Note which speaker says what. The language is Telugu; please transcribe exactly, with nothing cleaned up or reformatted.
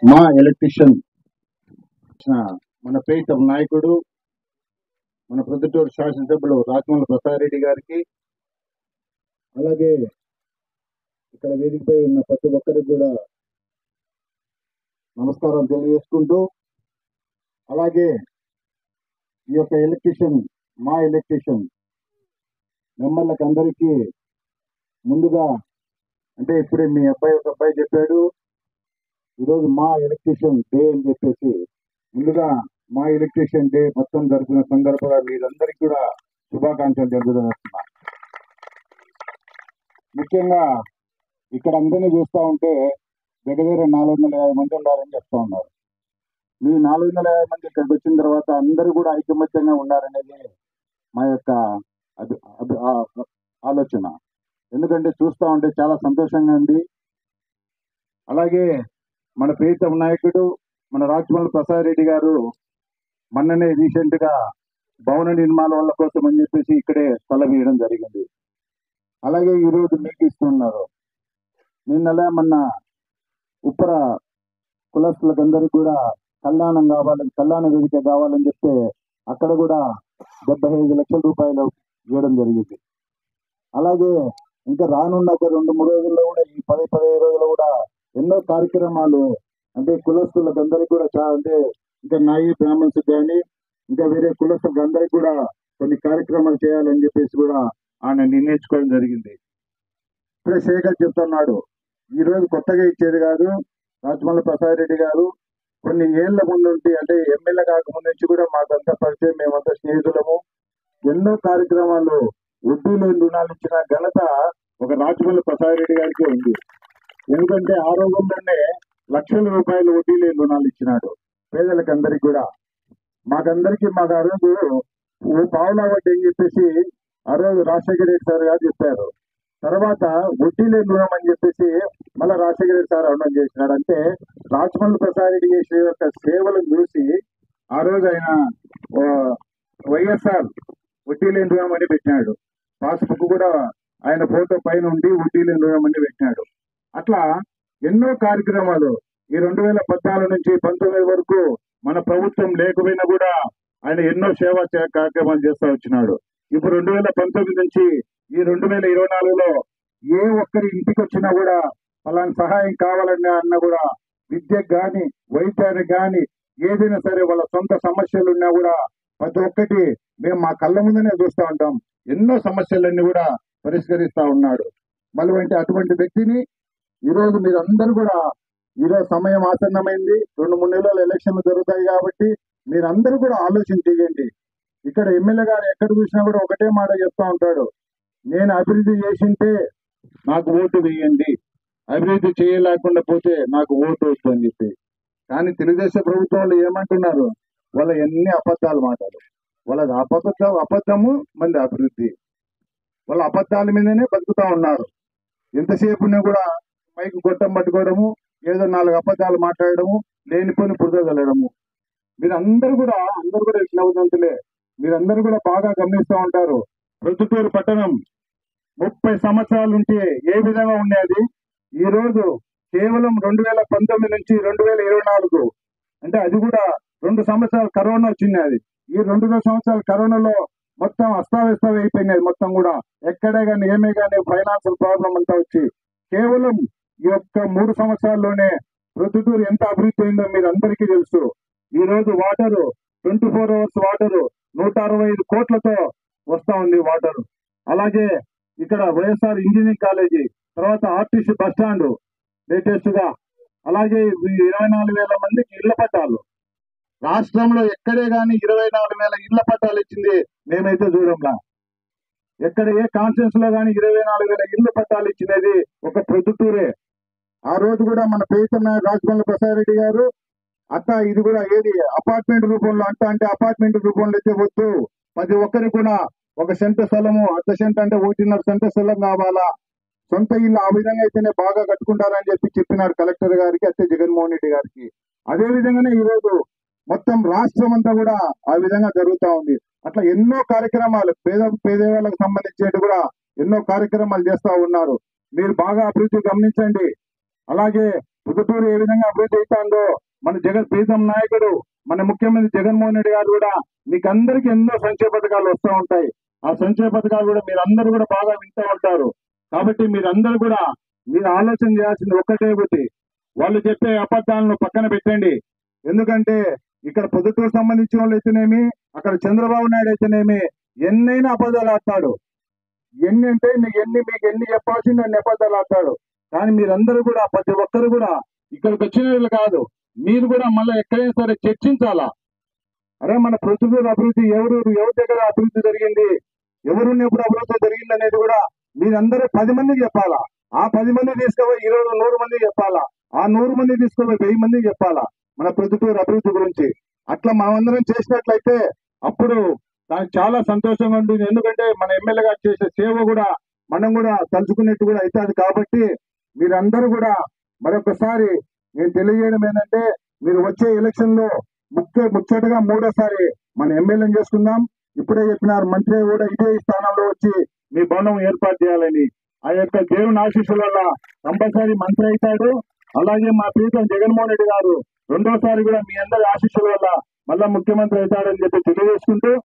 Speaker 1: మా ఎలక్ట్రిషియన్ మన ప్రీతం నాయకుడు మన ప్రొద్దుటూరు శాసనసభ్యులు రాజమౌళి ప్రసాద్ రెడ్డి గారికి, అలాగే ఇక్కడ వేదికపై ఉన్న ప్రతి ఒక్కరికి కూడా నమస్కారం తెలియజేసుకుంటూ, అలాగే ఈ యొక్క ఎలక్ట్రిషియన్ మా ఎలక్ట్రిషియన్ మెంబర్లకు అందరికీ ముందుగా, అంటే ఇప్పుడే మీ అబ్బాయి ఒక అబ్బాయి చెప్పాడు ఈరోజు మా ఎలక్ట్రిషియన్ డే అని చెప్పేసి, ముందుగా మా ఎలక్ట్రిషియన్ డే మొత్తం జరుపుకున్న సందర్భంగా మీరందరికీ కూడా శుభాకాంక్షలు జరుపుతున్నా. ముఖ్యంగా ఇక్కడ అందరినీ చూస్తూ ఉంటే దగ్గర దగ్గర నాలుగు వందల యాభై మంది ఉన్నారని చెప్తా ఉన్నారు. మీ నాలుగు వందల యాభై మంది ఇక్కడికి వచ్చిన తర్వాత అందరూ కూడా ఐకమత్యంగా ఉన్నారనేది మా యొక్క ఆలోచన. ఎందుకంటే చూస్తూ ఉంటే చాలా సంతోషంగా ఉంది. అలాగే మన ప్రీతం నాయకుడు మన రాజమౌళి ప్రసాద్ రెడ్డి గారు మొన్ననే రీసెంట్ గా భవన నిర్మాణ వాళ్ళ కోసం అని చెప్పేసి ఇక్కడే స్థలం ఇవ్వడం జరిగింది. అలాగే ఈరోజు మీకు ఇస్తున్నారు. నిన్నలా మొన్న ఉప్పర కులస్తులకు అందరికీ కూడా కళ్యాణం కావాలని, కళ్యాణ వేదిక కావాలని చెప్తే అక్కడ కూడా డెబ్బై ఐదు లక్షల రూపాయలు ఇవ్వడం జరిగింది. అలాగే ఇంకా రానున్న ఒక రెండు మూడు రోజుల్లో కూడా ఈ పది పదిహేను రోజుల్లో కూడా ఎన్నో కార్యక్రమాలు, అంటే కులస్తులకు అందరికీ కూడా చాలా, అంటే ఇంకా నాయి బ్రాహ్మణ్స్ కానీ ఇంకా వేరే కులస్తులకు అందరికీ కూడా కొన్ని కార్యక్రమాలు చేయాలని చెప్పేసి కూడా ఆయన నిర్ణయించుకోవడం జరిగింది. ఇప్పుడే శేఖర్ చెప్తున్నాడు, ఈ రోజు కొత్తగా ఇచ్చేది కాదు. రాజమౌళి ప్రసాద్ రెడ్డి గారు కొన్ని ఏళ్ల ముందు నుండి, అంటే ఎమ్మెల్యే కాకముందు నుంచి కూడా మాకంతా పరిచయం, మేమంతా స్నేహితులము. ఎన్నో కార్యక్రమాలు వడ్డీ లేని రుణాలు ఇచ్చిన ఘనత ఒక రాజమౌళి ప్రసాద్ రెడ్డి గారికి ఉంది. ఎందుకంటే ఆ రోజుల్లోనే లక్షల రూపాయలు వడ్డీ లేని రుణాలు ఇచ్చినాడు పేదలకు అందరికి కూడా. మాకందరికి మాకు ఆ రోజు పావులా వడ్డీ అని చెప్పేసి ఆ రోజు రాజశేఖర రెడ్డి సార్ గారు చెప్పారు. తర్వాత వడ్డీ లేని రుణం అని చెప్పేసి మళ్ళీ రాజశేఖర రెడ్డి సార్ రుణం చేసినాడు. అంటే రాజమౌళి ప్రసాద్ రెడ్డి చేసిన యొక్క సేవలను చూసి ఆ రోజు ఆయన వైఎస్ఆర్ వడ్డీ లేని రుణం అని పెట్టినాడు. పాస్బుక్ కూడా ఆయన ఫోటో పైన ఉండి వడ్డీ లేని రుణం అని పెట్టినాడు. అట్లా ఎన్నో కార్యక్రమాలు ఈ రెండు వేల పద్నాలుగు నుంచి పంతొమ్మిది వరకు మన ప్రభుత్వం లేకపోయినా కూడా ఆయన ఎన్నో సేవా కార్యక్రమాలు చేస్తూ వచ్చినాడు. ఇప్పుడు రెండు వేల పంతొమ్మిది నుంచి ఈ రెండు వేల ఇరవై నాలుగులో ఏ ఒక్కరి ఇంటికి వచ్చినా కూడా అలాంటి సహాయం కావాలన్నా అన్నా కూడా, విద్యకు కానీ వైద్యానికి కానీ ఏదైనా సరే వాళ్ళ సొంత సమస్యలు ఉన్నా కూడా ప్రతి ఒక్కటి మేము మా కళ్ళ ముందునే చూస్తూ ఉంటాం. ఎన్నో సమస్యలన్నీ కూడా పరిష్కరిస్తూ ఉన్నాడు. మళ్ళీ అంటే అటువంటి వ్యక్తిని ఈరోజు మీరందరూ కూడా, ఈరోజు సమయం ఆసన్నమైంది, రెండు మూడు నెలల ఎలక్షన్లు జరుగుతాయి కాబట్టి మీరందరూ కూడా ఆలోచన చేయండి. ఇక్కడ ఎమ్మెల్యే గారు ఎక్కడ చూసినా కూడా ఒకటే మాట చెప్తా ఉంటాడు, నేను అభివృద్ధి చేసింటే నాకు ఓటు వేయండి, అభివృద్ధి చేయలేకుండా పోతే నాకు ఓటు వద్దు అని చెప్పి. కానీ తెలుగుదేశం ప్రభుత్వంలో ఏమంటున్నారు, వాళ్ళ ఎన్ని అబద్ధాలు మాటలు, వాళ్ళ అబద్ధ అబద్ధము మంది అభివృద్ధి, వాళ్ళ అబద్ధాల మీదనే బతుకుతా ఉన్నారు. ఎంతసేపు కూడా మైకు గొట్టం పట్టుకోవడము, ఏదో నాలుగు అబద్ధాలు మాట్లాడడము, లేనిపోని బురద చల్లడము. మీరందరూ కూడా అందరూ కూడా విష్ణవంతులే, మీరందరూ కూడా బాగా గమనిస్తూ ఉంటారు. ప్రొద్దుటూరు పట్టణం ముప్పై సంవత్సరాల నుంచి ఏ విధంగా ఉండేది, ఈ రోజు కేవలం రెండు వేల పంతొమ్మిది నుంచి రెండు వేల ఇరవై నాలుగు అంటే అది కూడా రెండు సంవత్సరాలు కరోనా వచ్చింది. అది ఈ రెండు సంవత్సరాల కరోనాలో మొత్తం అస్తావ్యస్తం అయిపోయినాయి. మొత్తం కూడా ఎక్కడే కానీ ఏమే కానీ ఫైనాన్షియల్ ప్రాబ్లం అంతా వచ్చి, కేవలం ఈ యొక్క మూడు సంవత్సరాల్లోనే ప్రొద్దుటూరు ఎంత అభివృద్ధి అయిందో మీరు అందరికీ తెలుసు. ఈ రోజు water twenty four hours water నూట అరవై ఐదు కోట్లతో వస్తా ఉంది వాటరు. అలాగే ఇక్కడ వైఎస్ఆర్ ఇంజనీరింగ్ కాలేజీ, తర్వాత ఆర్టీసీ బస్ స్టాండ్ లేటెస్ట్ గా, అలాగే ఇరవై నాలుగు వేల మందికి ఇళ్ల పట్టాలు. రాష్ట్రంలో ఎక్కడే కానీ ఇరవై నాలుగు వేల ఇళ్ల పట్టాలు ఇచ్చింది మేమైతే చూడంలా. ఎక్కడ ఏ కాన్ఫరెన్స్ లో కానీ ఇరవై నాలుగు వేల ఇళ్ల పట్టాలు ఇచ్చినది ఒక ప్రొద్దుటూరే. ఆ రోజు కూడా మన ప్రీతం రాజమౌళి ప్రసాద్ రెడ్డి గారు అట్ట ఇది కూడా ఏది అపార్ట్మెంట్ రూపంలో అంట, అంటే అపార్ట్మెంట్ రూపంలో అయితే వద్దు, ప్రతి ఒక్కరికి కూడా ఒక సెంట స్థలము, అర్ధ సెంట అంటే ఒకటిన్నర సెంట స్థలం కావాలా, సొంత ఇల్లు ఆ విధంగా అయితేనే బాగా కట్టుకుంటారని చెప్పి చెప్పినారు కలెక్టర్ గారికి, అయితే జగన్మోహన్ రెడ్డి గారికి. అదే విధంగానే ఈరోజు మొత్తం రాష్ట్రం అంతా కూడా ఆ విధంగా జరుగుతూ ఉంది. అట్లా ఎన్నో కార్యక్రమాలు పేద పేదవాళ్ళకు సంబంధించేవి కూడా ఎన్నో కార్యక్రమాలు చేస్తూ ఉన్నారు. మీరు బాగా అభివృద్ధి గమనించండి. అలాగే పొద్దుటూరు ఏ విధంగా అభివృద్ధి అవుతుందో మన జగన్ ప్రీతం నాయకుడు మన ముఖ్యమంత్రి జగన్మోహన్ రెడ్డి గారు కూడా మీకు అందరికీ ఎన్నో సంక్షేమ పథకాలు వస్తూ ఉంటాయి. ఆ సంక్షేమ పథకాలు కూడా మీరు అందరూ కూడా బాగా వింటూ ఉంటారు. కాబట్టి మీరందరూ కూడా మీరు ఆలోచన చేయాల్సింది ఒక్కటే ఒకటి, వాళ్ళు చెప్పే అబద్ధాలను పక్కన పెట్టండి. ఎందుకంటే ఇక్కడ పొద్దుటూరు సంబంధించిన వాళ్ళు అయితేనేమి, అక్కడ చంద్రబాబు నాయుడు అయితేనేమి ఎన్నైనా అబద్ధాలు ఆడతాడు. ఎన్ని అంటే నీకు ఎన్ని మీకు ఎన్ని చెప్పాల్సింది అన్ని అబద్ధాలు ఆడతాడు. కానీ మీరందరూ కూడా ప్రతి ఒక్కరు కూడా ఇక్కడికి వచ్చిన వాళ్ళు కాదు, మీరు కూడా మళ్ళీ ఎక్కడైనా సరే చర్చించాలా. అరే మన పొద్దుటూరు అభివృద్ధి ఎవరు ఎవరి దగ్గర అభివృద్ధి జరిగింది, ఎవరున్నప్పుడు అభివృద్ధి జరిగింది అనేది కూడా మీరందరూ పది మందికి చెప్పాలా. ఆ పది మంది తీసుకుపోయి ఇరవై నూరు మంది చెప్పాలా. ఆ నూరు మంది తీసుకుపోయి వెయ్యి మందికి చెప్పాలా మన పొద్దుటూరు అభివృద్ధి గురించి. అట్లా మనమందరం చేసినట్లయితే అప్పుడు దానికి చాలా సంతోషంగా ఉంటుంది. ఎందుకంటే మన ఎమ్మెల్యే గారు చేసే సేవ కూడా మనం కూడా తలుచుకున్నట్టు కూడా అవుతుంది. కాబట్టి మీరందరూ కూడా మరొకసారి నేను తెలియజేయడం ఏంటంటే, మీరు వచ్చే ఎలక్షన్ లో ముఖ్య ముచ్చటగా మూడోసారి మన ఎమ్మెల్యేని చేసుకుందాం. ఇప్పుడే చెప్పినారు మంత్రి కూడా ఇదే స్థానంలో వచ్చి మీ భవనం ఏర్పాటు చేయాలని. ఆ యొక్క దేవుని ఆశీస్సుల వల్ల కంపల్సరీ మంత్రి అవుతాడు. అలాగే మా ప్రీతం జగన్మోహన్ రెడ్డి గారు రెండోసారి కూడా మీ అందరి ఆశీస్సుల వల్ల మళ్ళా ముఖ్యమంత్రి అవుతాడని చెప్పి తెలియజేసుకుంటూ